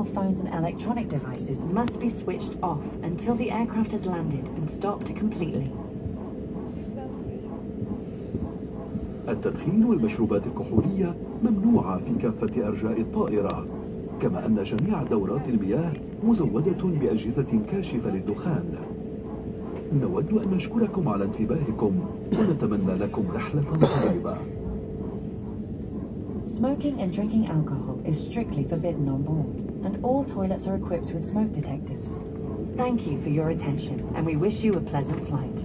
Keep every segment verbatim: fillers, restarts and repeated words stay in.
mobile phones and electronic devices must be switched off until the aircraft has landed and stopped completely. التدخين والمشروبات الكحولية ممنوعة في كافة أرجاء الطائرة، كما أن جميع دورات المياه مزودة بأجهزة كاشفة للدخان. نود أن نشكركم على انتباهكم ونتمنى لكم رحلة طيبة. Smoking and drinking alcohol is strictly forbidden on board, and all toilets are equipped with smoke detectors. Thank you for your attention, and we wish you a pleasant flight.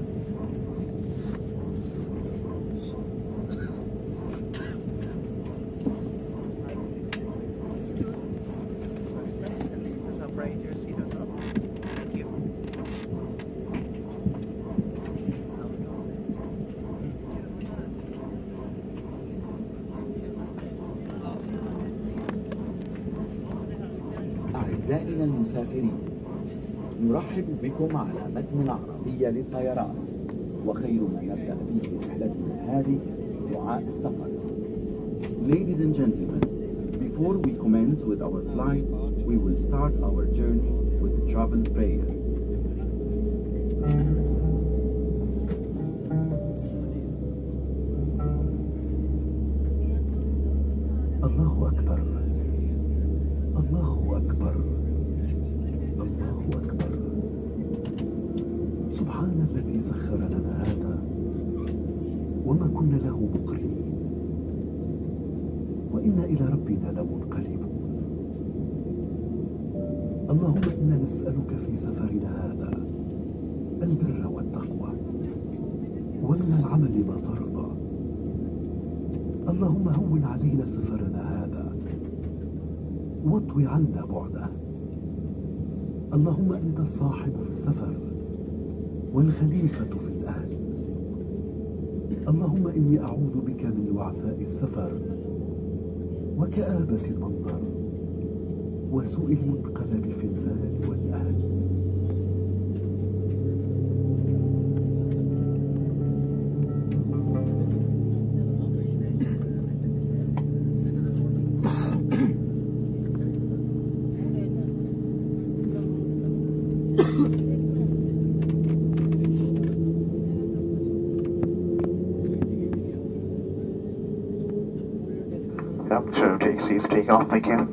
أعزائنا المسافرين، نرحب بكم على متن العربية للطيران، وخير ما نبدأ به رحلتنا هذه دعاء السفر. Ladies and gentlemen, before we commence with our flight, we will start our journey with a travel prayer. الله أكبر، الله أكبر، الله أكبر. سبحان الذي سخر لنا هذا وما كنا له مقرنين، وإنا إلى ربنا لمنقلبون. اللهم إنا نسألك في سفرنا هذا البر والتقوى، ومن العمل ما ترضى. اللهم هون علينا سفرنا هذا واطوي عنا بعده. اللهم أنت الصاحب في السفر والخليفة في الأهل. اللهم إني أعوذ بك من وعثاء السفر وكآبة المنظر وسوء المنقلب في المال والأهل. So J C's take off, thank you.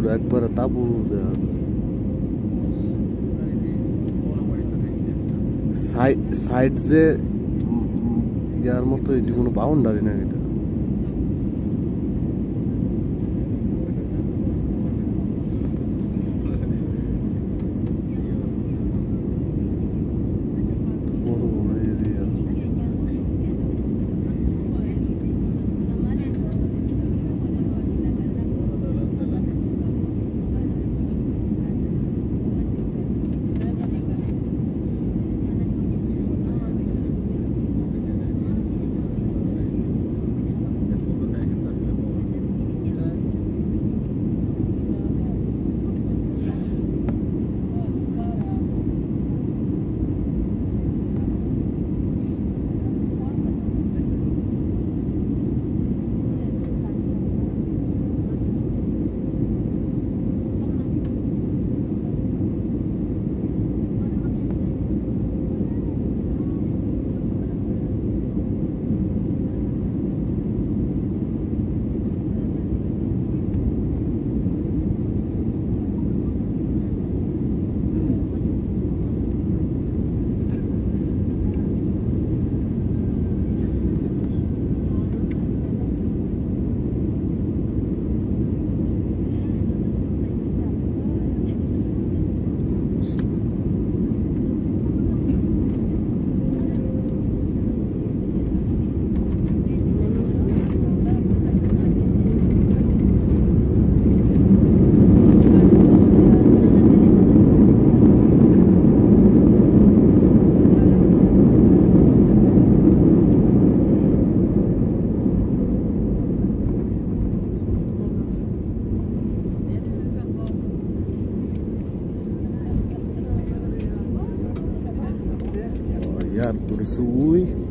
একবারে তাবু দেওয়া সাইড যে ইয়ার মতো এটি কোনো বাউন্ডারি না এটা বড় বড় area Yar, por isso, ui.